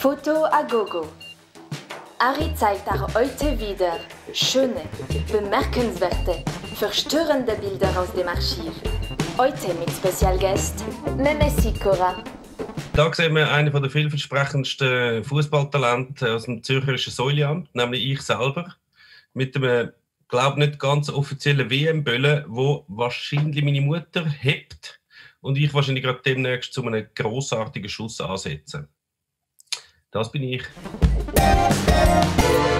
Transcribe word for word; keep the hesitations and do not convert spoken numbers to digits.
Foto a gogo. Ari zeigt auch heute wieder schöne, bemerkenswerte, verstörende Bilder aus dem Archiv. Heute mit Spezialgast Meme Sikora. Da sehen wir einen der vielversprechendsten Fußballtalente aus dem Zürcherischen Säuliamt, nämlich ich selber, mit einem, glaube nicht ganz offiziellen W M-Böllen, wo wahrscheinlich meine Mutter hebt und ich wahrscheinlich gerade demnächst zu einem grossartigen Schuss ansetze. Das bin ich.